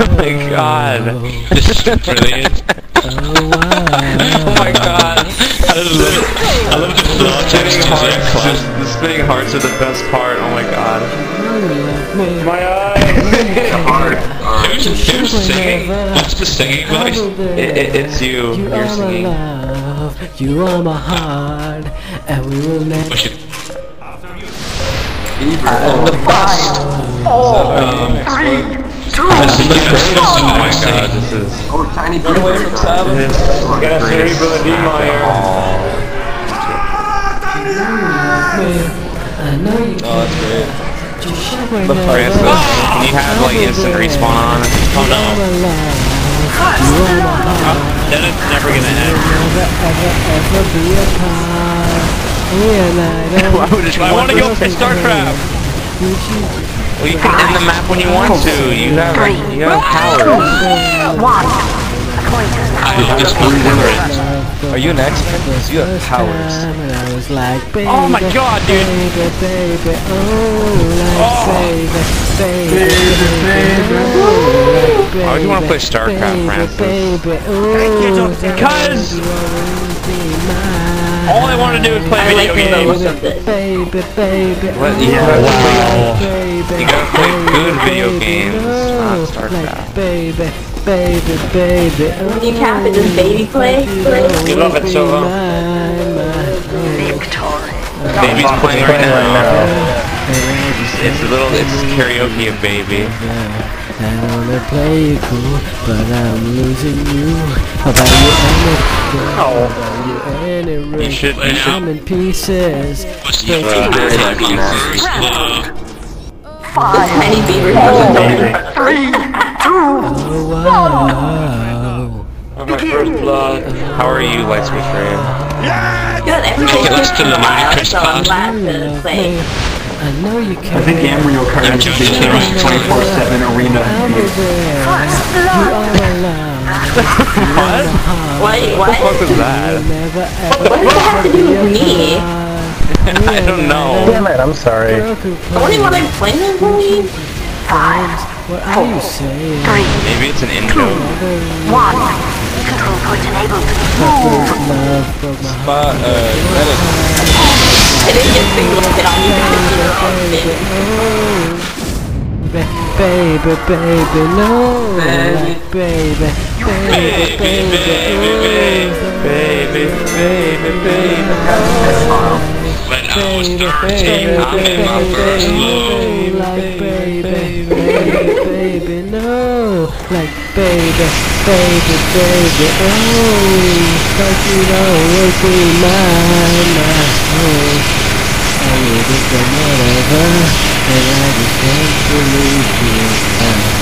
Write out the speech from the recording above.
my god. This is brilliant. Oh my god. I love the thought. The spinning hearts are the best part. Oh my god. My eyes! Who's singing? What's the singing voice? It's you. You're singing. You are my heart, and we will never. The bust! Oh my god, this is... Oh, tiny Run away from Savage. Get a cerebral edema here. Oh, that's great. Francis, can you have like instant respawn on? Oh no. Then it's never gonna end. Why would it I want to go for StarCraft. Well, you can end the map when you want to. You have powers. Are you an X-Men? You have powers. Oh my god, dude! Why would you want to play StarCraft, Francis? Because all I want to do is play video games. What? You gotta play good video games, not StarCraft. You cap it as baby play? You love it so well. Baby's playing right now. It's karaoke of Baby. I wanna play you cool, but I'm losing you. You should. I'm in pieces. Tiny beaver. 3, 2, Oh, my first blood. How are you, Light Switch Ray? Good, everything's Let's do the ludicrous so I'm class. glad to play. I know you can. I think Mario Kart is the 24/7 arena. Wait, What the fuck what? was that? What does that have to do with me? I don't know. Damn it, I'm sorry. Only when I'm playing this movie? What are you saying? Maybe it's an intro. I didn't get things like it on you Baby, baby, no. Like baby, baby, baby, Baby, baby. When I was 13, I made my first love. like baby, baby, no. Like baby, baby, baby, oh. But you always be mine, oh. I would have done whatever, and I just can't believe you.